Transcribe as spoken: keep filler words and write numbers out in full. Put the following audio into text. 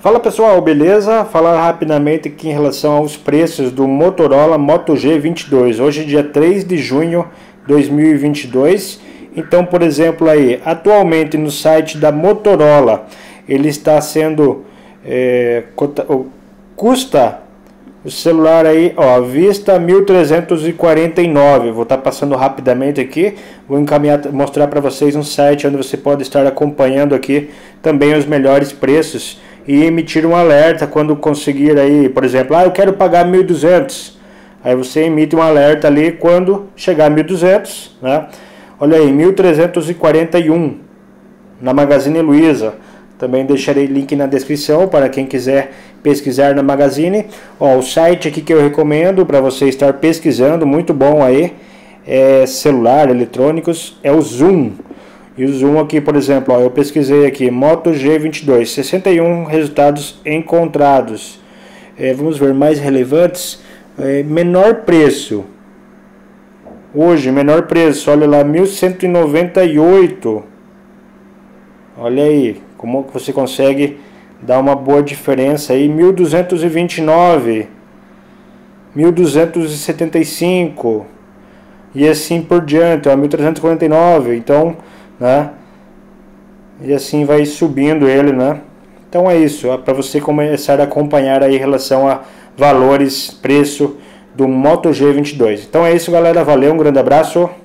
Fala pessoal, beleza? Falar rapidamente aqui em relação aos preços do Motorola Moto G vinte e dois. Hoje é dia três de junho de dois mil e vinte e dois. Então, por exemplo, aí, atualmente no site da Motorola, ele está sendo é, custa o celular aí, ó, vista mil trezentos e quarenta e nove. Vou estar passando rapidamente aqui, vou encaminhar, mostrar para vocês um site onde você pode estar acompanhando aqui também os melhores preços e emitir um alerta quando conseguir aí, por exemplo, ah, eu quero pagar mil e duzentos. Aí você emite um alerta ali quando chegar a mil e duzentos, né? Olha aí, mil trezentos e quarenta e um na Magazine Luiza. Também deixarei link na descrição para quem quiser pesquisar na Magazine. Ó, o site aqui que eu recomendo para você estar pesquisando, muito bom aí, é celular, eletrônicos, é o Zoom. E o Zoom aqui, por exemplo, ó, eu pesquisei aqui, Moto G vinte e dois, sessenta e um resultados encontrados. É, vamos ver mais relevantes. É, menor preço. Hoje, menor preço, olha lá, mil cento e noventa e oito. Olha aí, como você consegue dar uma boa diferença aí, mil duzentos e vinte e nove, mil duzentos e setenta e cinco e assim por diante, ó, mil trezentos e quarenta e nove, então, né? E assim vai subindo ele, né? Então é isso, é para você começar a acompanhar aí em relação a valores, preço do Moto G vinte e dois. Então é isso, galera, valeu, um grande abraço.